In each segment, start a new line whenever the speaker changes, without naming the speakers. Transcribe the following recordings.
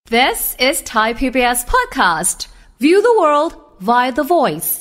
This is Thai PBS podcast. View the world via the voice.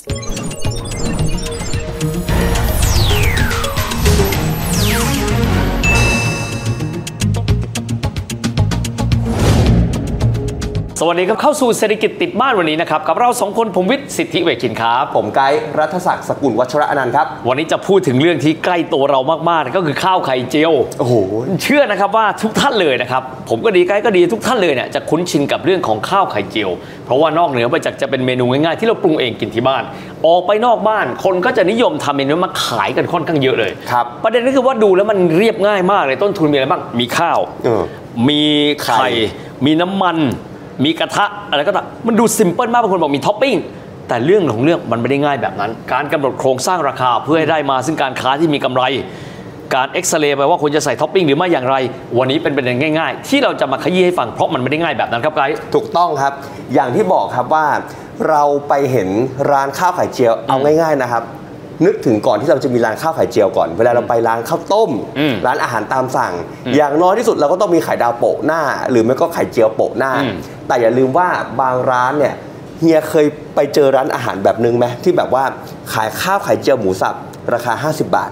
สวัสดีครับเข้าสู่เศรษฐกิจติดบ้านวันนี้นะครับกับเราสองคนผมวิทย์สิทธิเวชกินครับ
ผมไกด์รัฐศักดิ์สกุลวัชระอนันต์ครับ
วันนี้จะพูดถึงเรื่องที่ใกล้ตัวเรามากๆก็คือข้าวไข่เจียว
โอ้โห
เชื่อนะครับว่าทุกท่านเลยนะครับผมก็ดีไกด์ก็ดีทุกท่านเลยเนี่ยจะคุ้นชินกับเรื่องของข้าวไข่เจียวเพราะว่านอกเหนือไปจากจะเป็นเมนูง่ายๆที่เราปรุงเองกินที่บ้านออกไปนอกบ้านคนก็จะนิยมทำเมนูมาขายกันค่อนข้างเยอะเลย
ครับ
ประเด็นก็คือว่าดูแล้วมันเรียบง่ายมากเลยต้นทุนมีอะไรบ้างมีข้าวมีไข่มีน้ำมันมีกระทะอะไรก็ตามมันดูซิมเปิลมากบางคนบอกมีท็อปปิ้งแต่เรื่องของเรื่องมันไม่ได้ง่ายแบบนั้นการกำหนดโครงสร้างราคาเพื่อให้ได้มาซึ่งการค้าที่มีกำไรการเอ็กซเรย์ไปว่าควรจะใส่ท็อปปิ้งหรือไม่อย่างไรวันนี้เป็นประเด็นง่ายๆที่เราจะมาขยี้ให้ฟังเพราะมันไม่ได้ง่ายแบบนั้นครับไกด์
ถูกต้องครับอย่างที่บอกครับว่าเราไปเห็นร้านข้าวไข่เจียวเอาง่ายๆนะครับนึกถึงก่อนที่เราจะมีร้านข้าวไข่เจียวก่อนเวลาเราไปร้านข้าวต้มร้านอาหารตามสั่งอย่างน้อยที่สุดเราก็ต้องมีไข่ดาวโปะหน้าหรือไม่ก็ไข่เจียวโปะหน้าแต่อย่าลืมว่าบางร้านเนี่ยเฮียเคยไปเจอร้านอาหารแบบนึงไหมที่แบบว่าขายข้าวไข่เจียวหมูสับราคา50 บาท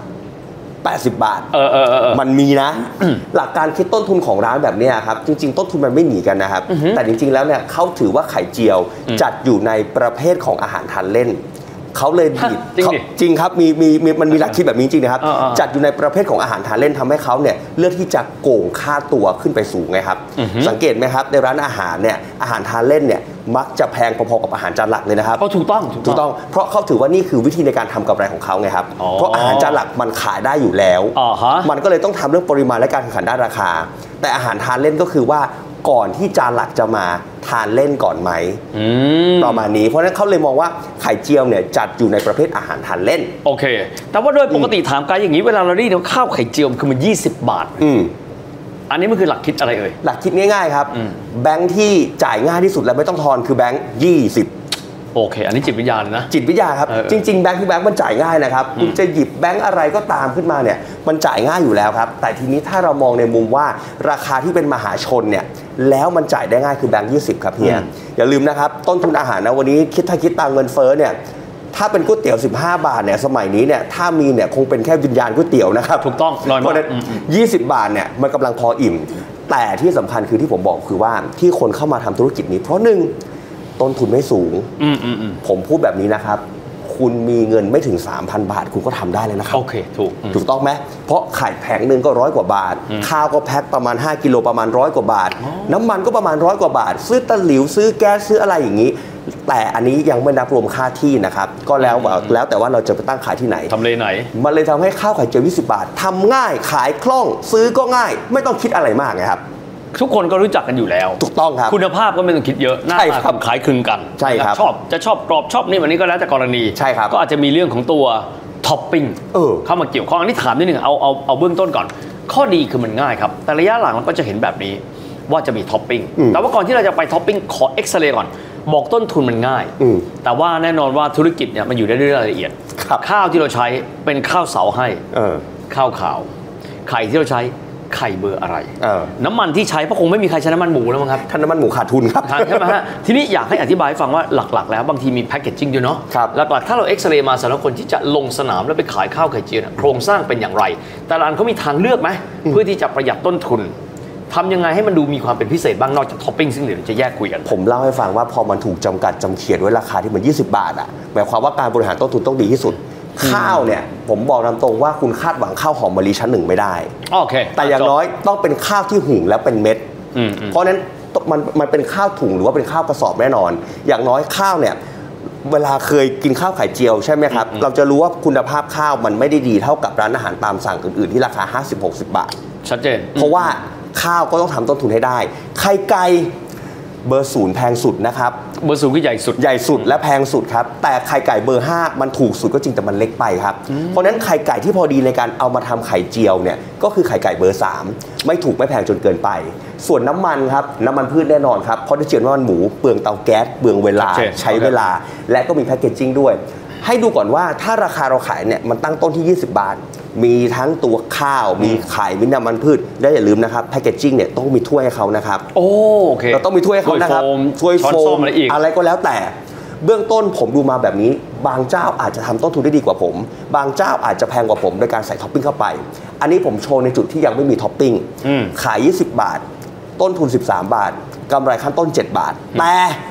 80 บาทมันมีนะหลักการคิดต้นทุนของร้านแบบนี้ครับจริงๆต้นทุนมันไม่หนีกันนะครับแต่จริงๆแล้วเนี่ยเขาถือว่าไข่เจียวจัดอยู่ในประเภทของอาหารทานเล่นเขาเลยดีจริงครับมันมีหลักคิดแบบนี้จริงนะครับจัดอยู่ในประเภทของอาหารทานเล่นทำให้เขาเนี่ยเลือกที่จะโกงค่าตัวขึ้นไปสูงไงครับสังเกตไหมครับในร้านอาหารเนี่ยอาหารทานเล่นเนี่ยมักจะแพงพอๆกับอาหารจานหลักเลยนะครับ
ถูกต้อง
เพราะเขาถือว่านี่คือวิธีในการทำกำไรของเขาไงครับเพราะอาหารจานหลักมันขายได้อยู่แล้วมันก็เลยต้องทำเรื่องปริมาณและการแข่งขันด้านราคาแต่อาหารทานเล่นก็คือว่าก่อนที่จานหลักจะมาทานเล่นก่อนไหมประมาณนี้เพราะฉะนั้นเขาเลยมองว่าไข่เจียวเนี่ยจัดอยู่ในประเภทอาหารทานเล่น
โอเคแต่ว่าโดยปกติถามกันอย่างนี้เวลาเราได้ยินข้าวไข่เจียวคือมัน20 บาทอันนี้มันคือหลักคิดอะไรเอ่ย
หลักคิดง่ายๆครับแบงค์ที่จ่ายง่ายที่สุดและไม่ต้องทอนคือแบงค์20
โอเคอันนี้จิตวิทยาเลยนะ
จิตวิทยาครับจริงๆแบงค์ที่แบงค์มันจ่ายง่ายนะครับคุณจะหยิบแบงค์อะไรก็ตามขึ้นมาเนี่ยมันจ่ายง่ายอยู่แล้วครับแต่ทีนี้ถ้าเรามองในมุมว่าราคาที่เป็นมหาชนเนี่ยแล้วมันจ่ายได้ง่ายคือแบงค์20ครับเฮียอย่าลืมนะครับต้นทุนอาหารนะวันนี้ถ้าคิดตามเงินเฟ้อเนี่ยถ้าเป็นก๋วยเตี๋ยว15 บาทเนี่ยสมัยนี้เนี่ยถ้ามีเนี่ยคงเป็นแค่วิญญาณก๋วยเตี๋ยวนะครับ
ถูกต้องน้อยมาก
20 บาทเนี่ยมันกำลังพออิ่มแต่ที่สำคัญคือที่ผมบอกคือว่าที่คนเข้ามาทำธุรกิจนี้เพราะ1ต้นทุนไม่สูงผมพูดแบบนี้นะครับคุณมีเงินไม่ถึง 3,000 บาทคุณก็ทำได้เลยนะครับ
โอเค
ถูกต้องไหมเพราะไข่แผงนึงก็100 กว่าบาทข้าวก็แพ็คประมาณ5 กิโลประมาณ100 กว่าบาทน้ำมันก็ประมาณ100 กว่าบาทซื้อตะหลิวซื้อแก๊สซื้ออะไรอย่างนี้แต่อันนี้ยังไม่นับรวมค่าที่นะครับก็แล้วแต่ว่าเราจะไปตั้งขายที่ไหน
ทำเลไหน
มันเลยทำให้ข้าวไข่เจียว20 บาททำง่ายขายคล่องซื้อก็ง่ายไม่ต้องคิดอะไรมากไงครับ
ทุกคนก็รู้จักกันอยู่แล้ว
ถูกต้องครับ
คุณภาพก็ไม่ต้องคิดเยอะหน้าตาขายคลึงกัน
ใช่ครับ
ชอบกรอบชอบนี่วันนี้ก็แล้วแต่กรณี
ใช่ครับ
ก็อาจจะมีเรื่องของตัวท็อปปิ้งเข้ามาเกี่ยวข้องอันนี้ถามนิดนึงเอาเบื้องต้นก่อนข้อดีคือมันง่ายครับแต่ระยะหลังเราก็จะเห็นแบบนี้ว่าจะมีท็อปปิ้งแต่ว่าก่อนที่เราจะไปท็อปปิ้งขอเอ็กซเรย์ก่อนบอกต้นทุนมันง่ายแต่ว่าแน่นอนว่าธุรกิจเนี่ยมันอยู่ได้ด้วยรายละเอียดข้าวที่เราใช้เป็นข้าวเสาให้ข้าวขาวไข่ที่เราใช้ไข่เบอร์อะไรน้ำมันที่ใช้เพราะคงไม่มีใครใช้น้ำมันหมูแล้วมั้งครับ
ท่านน้ำมันหมูขาดทุนครับ
ใช่ไหมฮะทีนี้อยากให้อธิบายให้ฟังว่าหลักๆแล้วบางทีมีแพคเกจจิ้งด้วยเนาะหลักๆถ้าเราเอ็กซเรย์มาสำหรับคนที่จะลงสนามแล้วไปขายข้าวไข่เจียวโครงสร้างเป็นอย่างไรแต่ร้านเขามีทางเลือกไหมเพื่อที่จะประหยัดต้นทุนทำยังไงให้มันดูมีความเป็นพิเศษบ้างนอกจากท็อปปิ้งซึ่งเดี๋ยวจะแยกคุยกัน
ผมเล่าให้ฟังว่าพอมันถูกจำกัดจำเขียนไว้ราคาที่มัน20 บาทอ่ะหมายความว่าการบริหารต้นทุนต้องดีที่สุดข้าวเนี่ยผมบอกตามตรงว่าคุณคาดหวังข้าวหอมมะลิชั้น 1ไม่ได้
โอเค
แต่อย่างน้อยต้องเป็นข้าวที่หุงแล้วเป็นเม็ดเพราะนั้นมันเป็นข้าวถุงหรือว่าเป็นข้าวกระสอบแน่นอนอย่างน้อยข้าวเนี่ยเวลาเคยกินข้าวไข่เจียวใช่ไหมครับเราจะรู้ว่าคุณภาพข้าวมันไม่ได้ดีเท่ากับร้านอาหารตามสั่งอื่นๆที่ราคา50-60 บาท
ชัดเจน
เพราะว่าข้าวก็ต้องทำต้นทุนให้ได้ไข่ไก่เบอร์0แพงสุดนะครับ
เบอร์0คือใหญ่
สุดและแพงสุดครับแต่ไข่ไก่เบอร์5มันถูกสุดก็จริงแต่มันเล็กไปครับเพราะนั้นไข่ไก่ที่พอดีในการเอามาทำไข่เจียวเนี่ยก็คือไข่ไก่เบอร์3ไม่ถูกไม่แพงจนเกินไปส่วนน้ำมันครับน้ำมันพืชแน่นอนครับเพราะที่เจียวน้ำมันหมูเปลืองเตาแก๊สเปลืองเวลาใช้เวลาและก็มีแพคเกจจิ้งด้วยให้ดูก่อนว่าถ้าราคาเราขายเนี่ยมันตั้งต้นที่20 บาทมีทั้งตัวข้าวมีไข่มีน้ำมันพืชและอย่าลืมนะครับแพคเกจจิ้งเนี่ยต้องมีถ้วยให้เขานะครับ
โอเค
เราต้องมีถ้วยให้เขานะครับถ้วยโฟมอะไรก็แล้วแต่เบื้องต้นผมดูมาแบบนี้บางเจ้าอาจจะทำต้นทุนได้ดีกว่าผมบางเจ้าอาจจะแพงกว่าผมโดยการใส่ท็อปปิ้งเข้าไปอันนี้ผมโชว์ในจุดที่ยังไม่มีท็อปปิ้งขาย20 บาทต้นทุน13 บาทกำไรขั้นต้น7 บาทแต่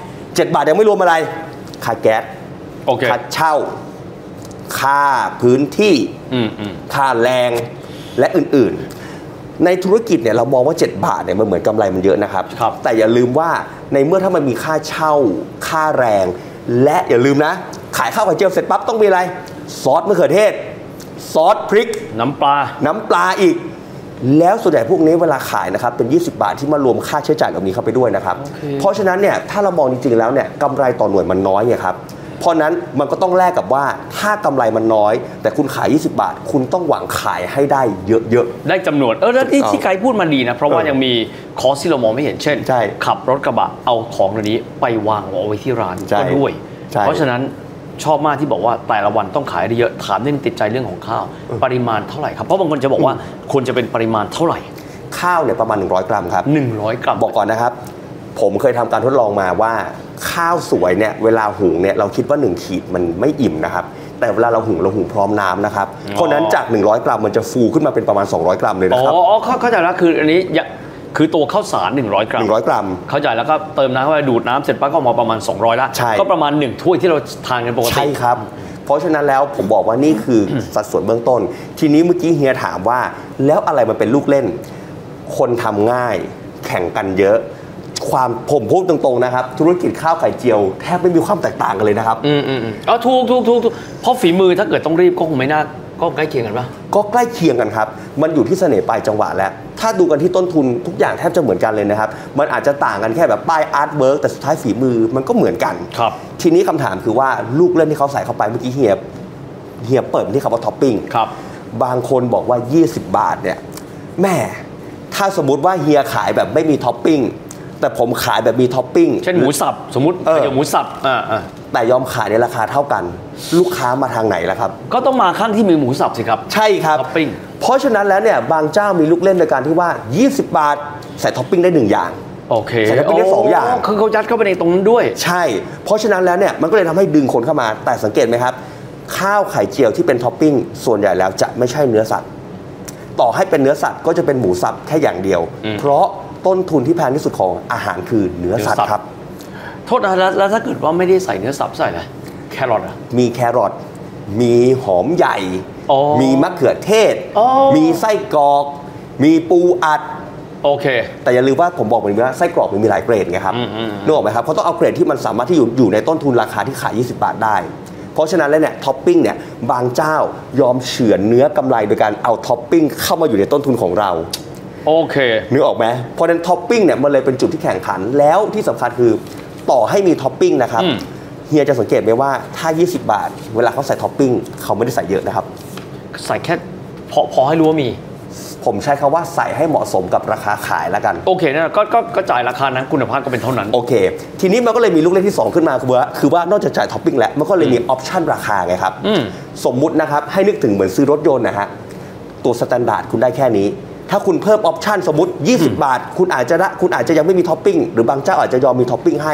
7 บาทยังไม่รวมอะไรค่าแก๊สค่าเช่าค่าพื้นที่ค่าแรงและอื่นๆในธุรกิจเนี่ยเรามองว่า7 บาทเนี่ยมันเหมือนกำไรมันเยอะนะครับแต่อย่าลืมว่าในเมื่อถ้ามันมีค่าเช่าค่าแรงและอย่าลืมนะขายข้าวไข่เจียวเสร็จปั๊บต้องมีอะไรซอสมะเขือเทศซอสพริก
น้ำปลา
อีกแล้วส่วนใหญ่พวกนี้เวลาขายนะครับเป็น20 บาทที่มารวมค่าใช้จ่ายเหล่านี้เข้าไปด้วยนะครับเพราะฉะนั้นเนี่ยถ้าเรามองจริงๆแล้วเนี่ยกำไรต่อหน่วยมันน้อยไงครับเพราะนั้นมันก็ต้องแลกกับว่าถ้ากำไรมันน้อยแต่คุณขาย20 บาทคุณต้องหวังขายให้ได้เยอะ
ๆได้จำนวนแล้วที่ไกด์พูดมาดีนะเพราะว่ายังมีคอสที่เรามองไม่เห็นเช่นขับรถกระบะเอาของเหล่านี้ไปวางเอาไว้ที่ร้านก็ด้วยเพราะฉะนั้นชอบมากที่บอกว่าแต่ละวันต้องขายได้เยอะถามนิดนึงติดใจเรื่องของข้าวปริมาณเท่าไหร่ครับเพราะบางคนจะบอกว่าควรจะเป็นปริมาณเท่าไหร่
ข้าวเนี่ยประมาณ100 กรัมครับ
100 กรัม
บอกก่อนนะครับผมเคยทำการทดลองมาว่าข้าวสวยเนี่ยเวลาหุงเนี่ยเราคิดว่า1 ขีดมันไม่อิ่มนะครับแต่เวลาเราหุงพร้อมน้ำนะครับเพราะนั้นจาก100 กรัมมันจะฟูขึ้นมาเป็นประมาณ200 กรัมเลยนะครับ
เข้าใจแล้วคืออันนี้คือตัวข้าวสาร100 กรัมเข้าใจแล้วก็เติมน้ำเข้าไปดูดน้ำเสร็จปั๊บก็มาประมาณ200ละก็ประมาณ1 ถ้วยที่เราทานกันปกติ
ใช่ครับเพราะฉะนั้นแล้วผมบอกว่านี่คือสัดส่วนเบื้องต้นทีนี้เมื่อกี้เฮียถามว่าแล้วอะไรมันเป็นลูกเล่นคนทำง่ายแข่งกันเยอะผมพูดตรงๆนะครับธุรกิจข้าวไข่เจียวแทบไม่มีความแตกต่างกันเลยนะครับ
ถูกเพราะฝีมือถ้าเกิดต้องรีบก็คงไม่น่าก็ใกล้เคียงกันปะ
ก็ใกล้เคียงกันครับมันอยู่ที่เสน่ห์ปลายจังหวะแล้วถ้าดูกันที่ต้นทุนทุกอย่างแทบจะเหมือนกันเลยนะครับมันอาจจะต่างกันแค่แบบป้ายอาร์ตเวิร์กแต่สุดท้ายฝีมือมันก็เหมือนกัน
ครับ
ทีนี้คำถามคือว่าลูกเล่นที่เขาใส่เข้าไปเมื่อกี้เฮียเปิดที่คำว่าท็อปปิ้ง
ครับ
บางคนบอกว่า20 บาทเนี่ยแม่ถ้าสมมติว่าเฮียขายแบบไม่มีท็อปปิ้งแต่ผมขายแบบมีท็อปปิ้ง
เช่นหมูสับสมมติอย่างหมูสับ
แต่ยอมขายในราคาเท่ากันลูกค้ามาทางไหนล่ะครับ
ก็ต้องมาขั้นที่มีหมูสับสิครับ
ใช่ครับ
ท็อปปิ้ง
เพราะฉะนั้นแล้วเนี่ยบางเจ้ามีลูกเล่นในการที่ว่า20 บาทใส่ท็อปปิ้งได้1 อย่าง
โอเค
ใส่ท็อปปิ้งได้2 อย่าง
คือเขายัดเข้าไปในตรงนั้นด้วย
ใช่เพราะฉะนั้นแล้วเนี่ยมันก็เลยทำให้ดึงคนเข้ามาแต่สังเกตไหมครับข้าวไข่เจียวที่เป็นท็อปปิ้งส่วนใหญ่แล้วจะไม่ใช่เนื้อสัตว์ต่อให้เป็นเนื้อสัตว์ก็จะเป็นหมูสับแค่อย่างเดียวเพราะต้นทุนที่แพงที่สุดของอาหารคือเนื้อสัตว์ครับ
โทษนะแล้วถ้าเกิดว่าไม่ได้ใส่เนื้อสัตว์ใส่อะไรแครอท
มีแครอทมีหอมใหญ่มีมะเขือเทศมีไส้กรอกมีปูอัด
โอเค
แต่อย่าลืมว่าผมบอกไปว่าไส้กรอกมันมีหลายเกรดไงครับนึกออกไหมครับเขาต้องเอาเกรดที่มันสามารถที่อยู่ในต้นทุนราคาที่ขาย20 บาทได้เพราะฉะนั้นแล้วเนี่ยท็อปปิ้งเนี่ยบางเจ้ายอมเฉือนเนื้อกำไรโดยการเอาท็อปปิ้งเข้ามาอยู่ในต้นทุนของเรา
โอเค
นึกออกไหมเพราะฉะนั้นท็อปปิ้งเนี่ยมันเลยเป็นจุดที่แข่งขันแล้วที่สำคัญคือต่อให้มีท็อปปิ้งนะครับเฮียจะสังเกตไหมว่าถ้า20 บาทเวลาเขาใส่ท็อปปิ้งเขาไม่ได้ใส่เยอะนะครับ
ใส่แค่พอให้รู้ว่ามี
ผมใช้คำว่าใส่ให้เหมาะสมกับราคาขายแล้วกัน
โอเคนะก็จ่ายราคานั้นคุณภาพก็เป็นเท่านั้น
โอเคทีนี้มันก็เลยมีลูกเล่นที่2ขึ้นมาคือว่านอกจากจ่ายท็อปปิ้งแล้วมันก็เลยมีออปชั่นราคาไงครับสมมุตินะครับให้นึกถึงเหมือนซื้อรถยนต์นะฮะตัวสแตนดาร์ดคุณได้แค่นี้ถ้าคุณเพิ่มออปชันสมมติ20 บาทคุณอาจจะยังไม่มีท็อปปิ้งหรือบางเจ้าอาจจะยอมมีท็อปปิ้งให้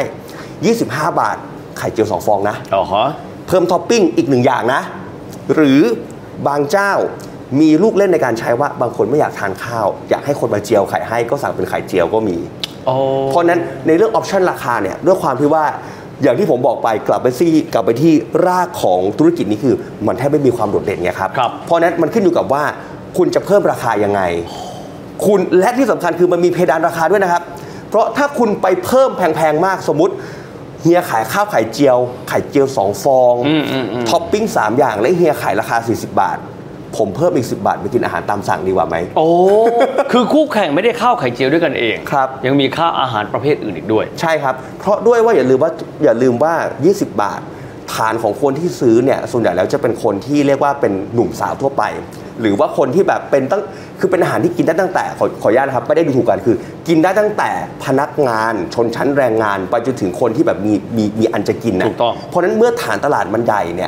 25 บาทไข่เจียว2 ฟองนะเพิ่มท็อปปิ้งอีก1 อย่างนะหรือบางเจ้ามีลูกเล่นในการใช้ว่าบางคนไม่อยากทานข้าวอยากให้คนมาเจียวไข่ให้ก็สั่งเป็นไข่เจียวก็มีเพราะนั้นในเรื่องออปชันราคาเนี่ยด้วยความที่ว่าอย่างที่ผมบอกไปกลับไปที่รากของธุรกิจนี้คือมันแทบไม่มีความโดดเด่นไงครับเพราะนั้นมันขึ้นอยู่กับว่าคุณจะเพิ่มราคายังไงคุณและที่สำคัญคือมันมีเพดานราคาด้วยนะครับเพราะถ้าคุณไปเพิ่มแพงๆมากสมมุติเฮียขายข้าวไข่เจียว2 ฟองท็อปปิ้ง3 อย่างและเฮียขายราคา40 บาทผมเพิ่มอีก10 บาทไปกินอาหารตามสั่งดีกว่าไหม
โอ้คือคู่แข่งไม่ได้ข้าวไข่เจียวด้วยกันเอง
ครับ
ยังมีข้าวอาหารประเภทอื่นอีกด้วย
ใช่ครับเพราะด้วยว่าอย่าลืมว่า20 บาทฐานของคนที่ซื้อเนี่ยส่วนใหญ่แล้วจะเป็นคนที่เรียกว่าเป็นหนุ่มสาวทั่วไปหรือว่าคนที่แบบคือเป็นอาหารที่กินได้ตั้งแต่ขออนุญาตนะครับไม่ได้ดูถูกกันคือกินได้ตั้งแต่พนักงานชนชั้นแรงงานไปจนถึงคนที่แบบมีอันจะกินนะเพราะนั้นเมื่อฐานตลาดมันใหญ่เนี่ย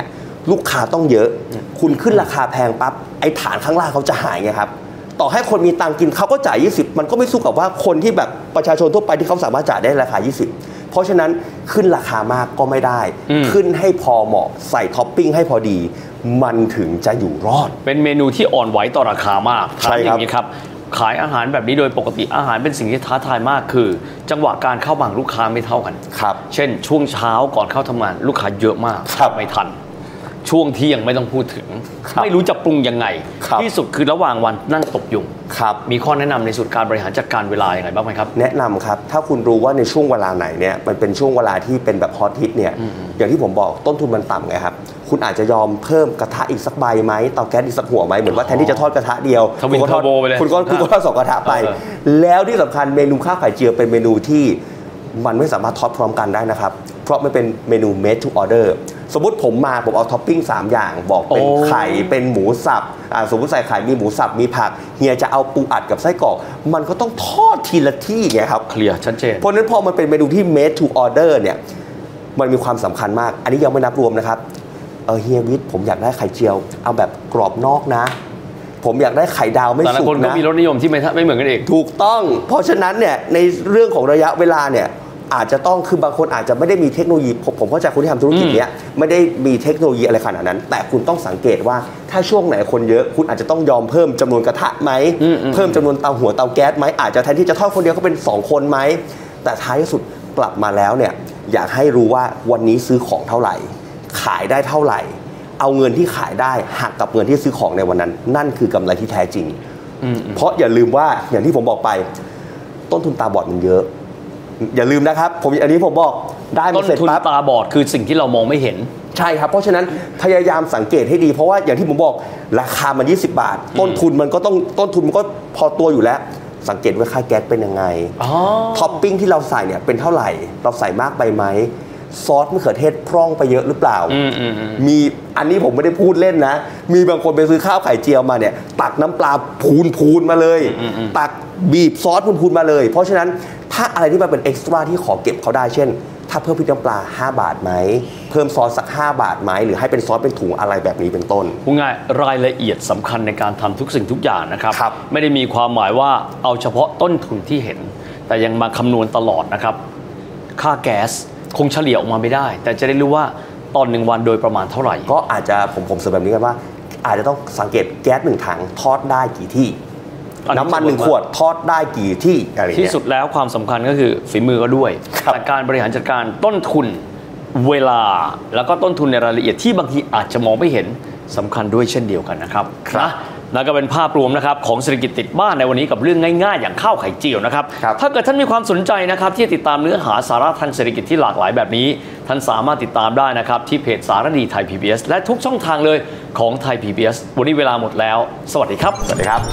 ลูกค้าต้องเยอะคุณขึ้นราคาแพงปั๊บไอ้ฐานข้างล่างเขาจะหายไงครับต่อให้คนมีตังกินเขาก็จ่าย20มันก็ไม่สู้กับว่าคนที่แบบประชาชนทั่วไปที่เขาสามารถจ่ายได้ราคา20เพราะฉะนั้นขึ้นราคามากก็ไม่ได้ขึ้นให้พอเหมาะใส่ท็อปปิ้งให้พอดีมันถึงจะอยู่รอด
เป็นเมนูที่อ่อนไหวต่อราคามาก
ใช่ครับ
อย่างนี้ครับขายอาหารแบบนี้โดยปกติอาหารเป็นสิ่งที่ท้าทายมากคือจังหวะการเข้าบางลูกค้าไม่เท่ากัน
ครับ
เช่นช่วงเช้าก่อนเข้าทำงานลูกค้าเยอะมากไม่ทันช่วงเที่ยงไม่ต้องพูดถึงไม่รู้จะปรุงยังไงที่สุดคือระหว่างวันนั่งตบยุงมีข้อแนะนำในสูตรการบริหารจัดการเวลาอย่างไรบ้างไหมครับ
แนะนำครับถ้าคุณรู้ว่าในช่วงเวลาไหนเนี่ยมันเป็นช่วงเวลาที่เป็นแบบฮอตฮิตเนี่ยอย่างที่ผมบอกต้นทุนมันต่ำไงครับคุณอาจจะยอมเพิ่มกระทะอีกสักใบไหมเตาแก๊สอีกสักหัวไหมเหมือนว่าแทนที่จะทอดกระทะเดียว
คุณก็ทอด
คุณก็ทอด2กระทะไปแล้วที่สำคัญเมนูข้าวไข่เจียวเป็นเมนูที่มันไม่สามารถทอดพร้อมกันได้นะครับเพราะมันเป็นเมนู made to order สมมุติผมเอาท็อปปิ้ง3อย่างบอกเป็นไข่เป็นหมูสับสมมติใส่ไข่มีหมูสับมีผักเฮียจะเอาปูอัดกับไส้กรอกมันก็ต้องทอดทีละที่ไงครับ
เคลียร์ชัดเจน
เพราะนั้นพอมันเป็นเมนูที่ made to order เนี่ยมันมีความสำคัญมากอันนี้ยังไม่นับรวมนะครับเฮียวิทย์ผมอยากได้ไข่เจียวเอาแบบกรอบนอกนะผมอยากได้ไข่ดาวไม่สุกนะแต่ละ
คนก็มีรสนิยมที่ไม่เหมือนกันเอง
ถูกต้องเพราะฉะนั้นเนี่ยในเรื่องของระยะเวลาเนี่ยอาจจะต้องคือบางคนอาจจะไม่ได้มีเทคโนโลยีผมเข้าใจคนที่ทำธุรกิจเนี้ยไม่ได้มีเทคโนโลยีอะไรขนาดนั้นแต่คุณต้องสังเกตว่าถ้าช่วงไหนคนเยอะคุณอาจจะต้องยอมเพิ่มจำนวนกระทะไหมเพิ่มจำนวนเตาหัวเตาแก๊สไหมอาจจะแทนที่จะทอดคนเดียวก็เป็น2คนไหมแต่ท้ายสุดกลับมาแล้วเนี่ยอยากให้รู้ว่าวันนี้ซื้อของเท่าไหร่ขายได้เท่าไหร่เอาเงินที่ขายได้หักกับเงินที่ซื้อของในวันนั้นนั่นคือกำไรที่แท้จริงเพราะอย่าลืมว่าอย่างที่ผมบอกไปต้นทุนตาบอดมันเยอะอย่าลืมนะครับอันนี้ผมบอกได้
ต้นทุนตาบอดคือสิ่งที่เรามองไม่เห็น
ใช่ครับเพราะฉะนั้นพยายามสังเกตให้ดีเพราะว่าอย่างที่ผมบอกราคามัน20 บาทต้นทุนมันก็พอตัวอยู่แล้วสังเกตว่าค่าแก๊สเป็นยังไงท็อปปิ้งที่เราใส่เนี่ยเป็นเท่าไหร่เราใส่มากไปไหมซอสมะเขือเทศพร่องไปเยอะหรือเปล่ามีอันนี้ผมไม่ได้พูดเล่นนะมีบางคนไปซื้อข้าวไข่เจียวมาเนี่ยตักน้ำปลาพูนมาเลยตักบีบซอสพูนมาเลยเพราะฉะนั้นถ้าอะไรที่มันเป็นเอ็กซ์ตร้าที่ขอเก็บเขาได้เช่นถ้าเพิ่มพริกน้ำปลา5 บาทไหมเพิ่มซอสสัก5 บาทไหมหรือให้เป็นซอสเป็นถุงอะไรแบบนี้เป็นต้น
พูดง่ายรายละเอียดสำคัญในการทำทุกสิ่งทุกอย่างนะครับไม่ได้มีความหมายว่าเอาเฉพาะต้นทุนที่เห็นแต่ยังมาคำนวณตลอดนะครับค่าแก๊สคงเฉลี่ยออกมาไม่ได้แต่จะได้รู้ว่าตอน1 วันโดยประมาณเท่าไหร่
ก็อาจจะผมเสริมแบบนี้กันว่าอาจจะต้องสังเกตแก๊ส1 ถังทอดได้กี่ที่น้ำมัน1 ขวดทอดได้กี่ที่อะไร
ที่สุดแล้วความสำคัญก็คือฝีมือก็ด้วยแต่การบริหารจัดการต้นทุนเวลาแล้วก็ต้นทุนในรายละเอียดที่บางทีอาจจะมองไม่เห็นสำคัญด้วยเช่นเดียวกันนะครับนะแล้วก็เป็นภาพรวมนะครับของเศรษฐกิจติดบ้านในวันนี้กับเรื่องง่ายๆอย่างข้าวไข่เจียวนะครับถ้าเกิดท่านมีความสนใจนะครับที่ติดตามเนื้อหาสาระทางเศรษฐกิจที่หลากหลายแบบนี้ท่านสามารถติดตามได้นะครับที่เพจสารดีไทย PBS และทุกช่องทางเลยของไทย PBS วันนี้เวลาหมดแล้วสวัสดีครับ
สวัสดีครับ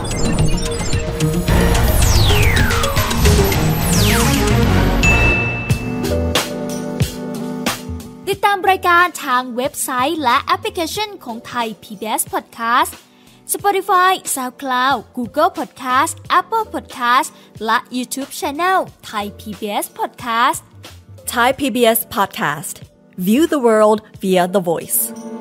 ติดตามรายการทางเว็บไซต์และแอปพลิเคชันของไทย PBS Podcast Spotify SoundCloud Google Podcast Apple Podcast และ YouTube Channel Thai PBS Podcast
Thai PBS Podcast View the world via the voice